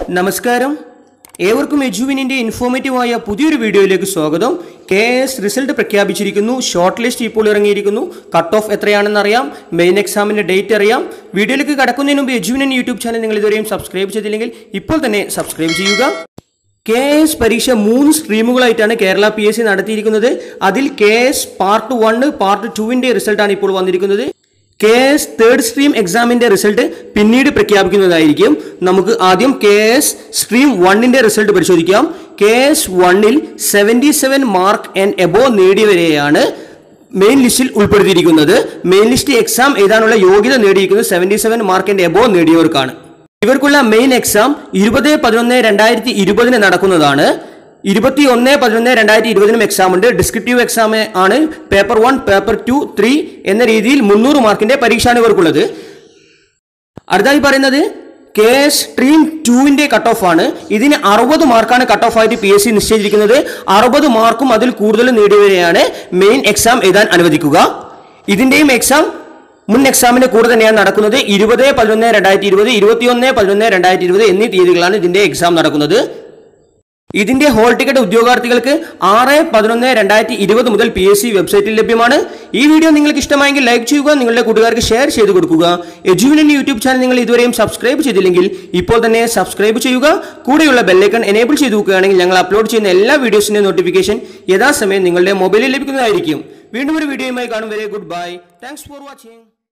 നമസ്കാരം. ഏവർക്കും എജുവിനിൻ്റെ ഇൻഫോർമേറ്റീവായ പുതിയൊരു വീഡിയോയിലേക്ക് സ്വാഗതം. KS റിസൾട്ട് പ്രഖ്യാപിച്ചിരിക്കുന്നു. ഷോർട്ട് ലിസ്റ്റ് ഇപ്പോൾ ഇറങ്ങിയിരിക്കുന്നു. കട്ട് ഓഫ് എത്രയാണെന്ന് അറിയാം. മെയിൻ എക്സാമിൻ്റെ ഡേറ്റ് അറിയാം. വീഡിയോയിലേക്ക് കടക്കുന്നതിന് മുമ്പ് എജുവിനൻ യൂട്യൂബ് ചാനൽ നിങ്ങൾ ഇതുവരെയും സബ്സ്ക്രൈബ് ചെയ്തില്ലെങ്കിൽ ഇപ്പോൾ തന്നെ സബ്സ്ക്രൈബ് ചെയ്യുക. KS പരീക്ഷ 3 സ്ട്രീമുകളായിട്ടാണ് കേരള PSC നടത്തിയിരിക്കുന്നത്. അതിൽ KS പാർട്ട് 1, പാർട്ട് 2ൻ്റെ റിസൾട്ടാണ് ഇപ്പോൾ വന്നിരിക്കുന്നത്. KS തേർഡ് സ്ട്രീം എക്സാമിൻ്റെ റിസൾട്ട് പിന്നീട് പ്രഖ്യാപിക്കുന്നതായിരിക്കും. നമുക്ക് ആദ്യം KS സ്ട്രീം 1ൻ്റെ റിസൾട്ട് പരിശോധിക്കാം. KS 1ൽ 77 മാർക്ക് ആൻഡ് എബോവ് നേടിയവരെയാണ് മെയിൻ ലിസ്റ്റിൽ ഉൾപ്പെടുത്തിയിരിക്കുന്നത്. മെയിൻ ലിസ്റ്റ് എക്സാം എഴുതാനുള്ള യോഗ്യത നേടിയിരിക്കുന്നത് 77 മാർക്ക് ആൻഡ് എബോവ് നേടിയവർക്കാണ്. ഇവർക്കുള്ള മെയിൻ എക്സാം 20/11/2020 നടക്കുന്നതാണ്. 21/11/2020 എക്സാം ഉണ്ട്. ഡിസ്ക്രിപ്റ്റീവ് എക്സാം ആണ്. പേപ്പർ 1, പേപ്പർ 2, 3 എന്ന രീതിയിൽ 300 മാർക്കിന്റെ പരീക്ഷയാണ് ഇവർക്കുള്ളത്. അടുത്തായി പറയുന്നത് KS സ്ട്രീം 2ന്റെ കട്ട് ഓഫ് ആണ്. ഇതിന് 60 മാർക്കാണ് കട്ട് ഓഫ് ആയിട്ട് PSC നിശ്ചയിച്ചിരിക്കുന്നത്. 60 മാർക്കും അതിൽ കൂടുതൽ നേടിയവരെയാണ് മെയിൻ എക്സാം എഴുതാൻ അനുവദിക്കുക. ഇതിന്റെയും എക്സാം മുൻ എക്സാമിന്റെ കൂടെ തന്നെയാണ് നടക്കുന്നത്. 20/11/2020, 21/11/2020 എന്നീ തീയതികളാണ് ഇതിന്റെ എക്സാം നടക്കുന്നത്. ഇതിന്റെ ഹോൾ ടിക്കറ്റ് ഉദ്യോഗാർത്ഥികൾക്ക് 6/11/2020 മുതൽ PSC വെബ്സൈറ്റിൽ ലഭ്യമാണ്. ഈ വീഡിയോ നിങ്ങൾക്ക് ഇഷ്ടമായെങ്കിൽ ലൈക്ക് ചെയ്യുക, നിങ്ങളുടെ കൂട്ടുകാർക്ക് ഷെയർ ചെയ്ത് കൊടുക്കുക. എജുവിനൻ യൂട്യൂബ് ചാനൽ നിങ്ങൾ ഇതുവരെയും സബ്സ്ക്രൈബ് ചെയ്തില്ലെങ്കിൽ ഇപ്പോൾ തന്നെ സബ്സ്ക്രൈബ് ചെയ്യുക. കൂടെയുള്ള ബെല്ലൈക്കൺ എനേബിൾ ചെയ്ത് നോക്കുകയാണെങ്കിൽ ഞങ്ങൾ അപ്ലോഡ് ചെയ്യുന്ന എല്ലാ വീഡിയോസിന്റെ നോട്ടിഫിക്കേഷൻ യഥാസമയം നിങ്ങളുടെ മൊബൈലിൽ ലഭിക്കുന്നതായിരിക്കും. വീണ്ടും ഒരു വീഡിയോയുമായി കാണും വരെ good bye. Thanks for watching.